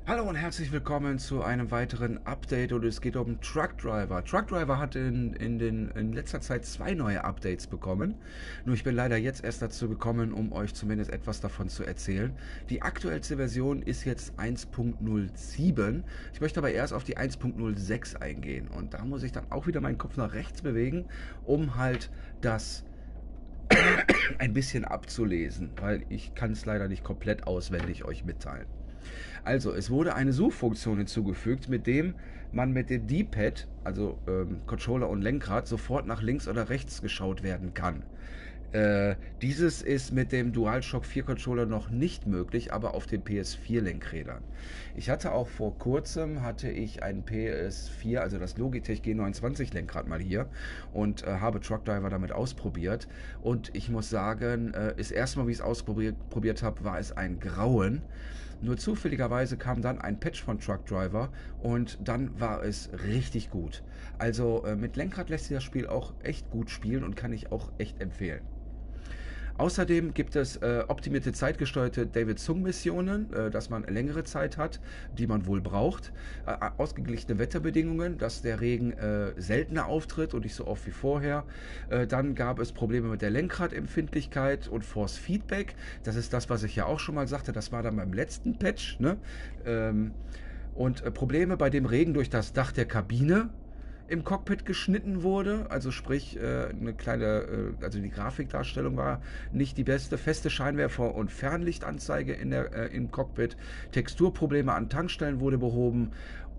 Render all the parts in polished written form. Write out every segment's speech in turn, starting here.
Hallo und herzlich willkommen zu einem weiteren Update und es geht um Truckdriver. Truckdriver hat in letzter Zeit zwei neue Updates bekommen. Nur ich bin leider jetzt erst dazu gekommen, um euch zumindest etwas davon zu erzählen. Die aktuellste Version ist jetzt 1.07. Ich möchte aber erst auf die 1.06 eingehen und da muss ich dann auch wieder meinen Kopf nach rechts bewegen, um halt das ein bisschen abzulesen, weil ich kann es leider nicht komplett auswendig euch mitteilen. Also, es wurde eine Suchfunktion hinzugefügt, mit dem man mit dem D-Pad, also Controller und Lenkrad, sofort nach links oder rechts geschaut werden kann. Dieses ist mit dem DualShock 4 Controller noch nicht möglich, aber auf den PS4 Lenkrädern. Ich hatte auch vor kurzem ein PS4, also das Logitech G29 Lenkrad mal hier und habe Truckdiver damit ausprobiert und ich muss sagen, das erste Mal, wie ich es ausprobiert habe, war es ein Grauen. Nur zufälligerweise kam dann ein Patch von Truckdriver und dann war es richtig gut. Also mit Lenkrad lässt sich das Spiel auch echt gut spielen und kann ich auch echt empfehlen. Außerdem gibt es optimierte zeitgesteuerte David-Sung-Missionen, dass man längere Zeit hat, die man wohl braucht. Ausgeglichene Wetterbedingungen, dass der Regen seltener auftritt und nicht so oft wie vorher. Dann gab es Probleme mit der Lenkradempfindlichkeit und Force Feedback. Das ist das, was ich ja auch schon mal sagte. Das war dann beim letzten Patch. Ne? Und Probleme bei dem Regen durch das Dach der Kabine im Cockpit geschnitten wurde. Also sprich, eine also die Grafikdarstellung war nicht die beste. Feste Scheinwerfer und Fernlichtanzeige im Cockpit. Texturprobleme an Tankstellen wurde behoben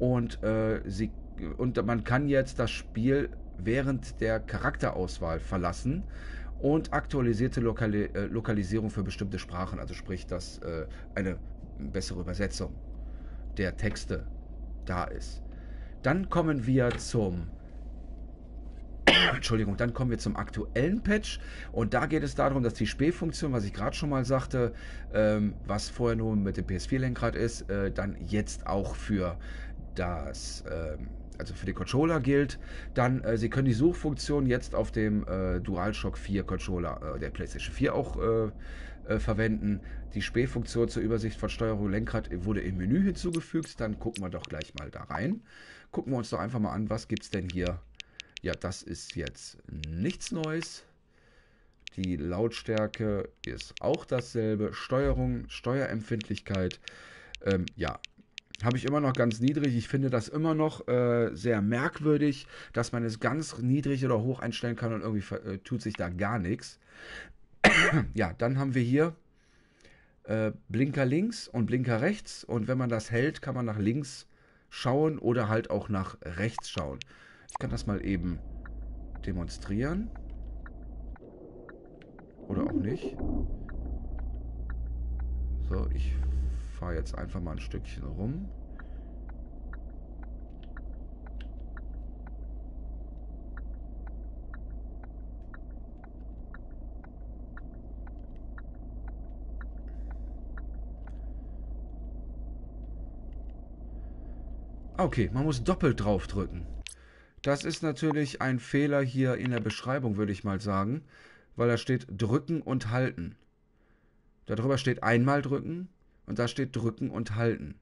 und man kann jetzt das Spiel während der Charakterauswahl verlassen und aktualisierte Lokalisierung für bestimmte Sprachen, also sprich, dass eine bessere Übersetzung der Texte da ist. Dann kommen wir zum Entschuldigung, dann kommen wir zum aktuellen Patch und da geht es darum, dass die Spähfunktion, was ich gerade schon mal sagte, was vorher nur mit dem PS4-Lenkrad ist, dann jetzt auch für also für den Controller gilt. Dann, Sie können die Suchfunktion jetzt auf dem DualShock 4 Controller der PlayStation 4 auch verwenden. Die Spähfunktion zur Übersicht von Steuerung und Lenkrad wurde im Menü hinzugefügt. Dann gucken wir doch gleich mal da rein. Gucken wir uns doch einfach mal an, was gibt es denn hier. Ja, das ist jetzt nichts Neues. Die Lautstärke ist auch dasselbe. Steuerung, Steuerempfindlichkeit, ja, habe ich immer noch ganz niedrig. Ich finde das immer noch sehr merkwürdig, dass man es ganz niedrig oder hoch einstellen kann und irgendwie tut sich da gar nichts. Ja, dann haben wir hier Blinker links und Blinker rechts und wenn man das hält, kann man nach links schauen oder halt auch nach rechts schauen. Ich kann das mal eben demonstrieren. Oder auch nicht. So, ich fahre jetzt einfach mal ein Stückchen rum. Okay, man muss doppelt draufdrücken. Das ist natürlich ein Fehler hier in der Beschreibung, würde ich mal sagen, weil da steht drücken und halten. Darüber steht einmal drücken und da steht drücken und halten.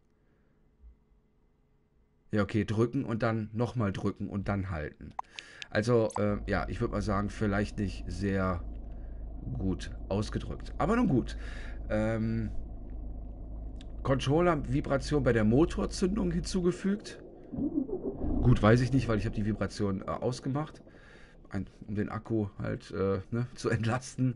Ja, okay, drücken und dann nochmal drücken und dann halten. Also, ja, ich würde mal sagen, vielleicht nicht sehr gut ausgedrückt. Aber nun gut. Ähm, Controller-Vibration bei der Motorzündung hinzugefügt. Gut, weiß ich nicht, weil ich habe die Vibration ausgemacht, um den Akku halt ne, zu entlasten.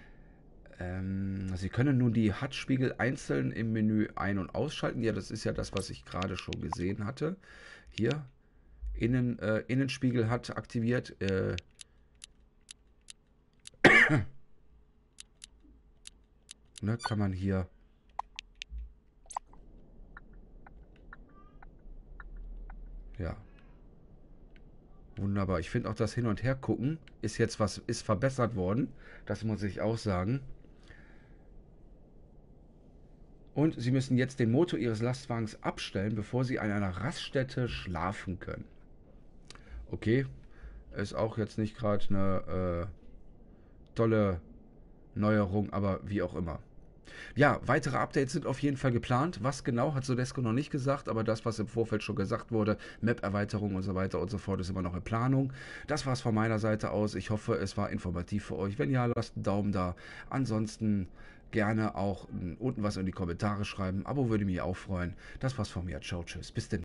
Sie können nun die HUD-Spiegel einzeln im Menü ein- und ausschalten. Ja, das ist ja das, was ich gerade schon gesehen hatte. Hier, Innenspiegel hat aktiviert. Ne, kann man hier. Ja, wunderbar. Ich finde auch das Hin- und Hergucken ist verbessert worden. Das muss ich auch sagen. Und Sie müssen jetzt den Motor Ihres Lastwagens abstellen, bevor Sie an einer Raststätte schlafen können. Okay, ist auch jetzt nicht gerade eine tolle Neuerung, aber wie auch immer. Ja, weitere Updates sind auf jeden Fall geplant. Was genau, hat Sodesco noch nicht gesagt, aber das, was im Vorfeld schon gesagt wurde, Map-Erweiterung und so weiter und so fort, ist immer noch in Planung. Das war's von meiner Seite aus. Ich hoffe, es war informativ für euch. Wenn ja, lasst einen Daumen da. Ansonsten gerne auch unten was in die Kommentare schreiben. Abo würde mich auch freuen. Das war's von mir. Ciao, tschüss. Bis denn.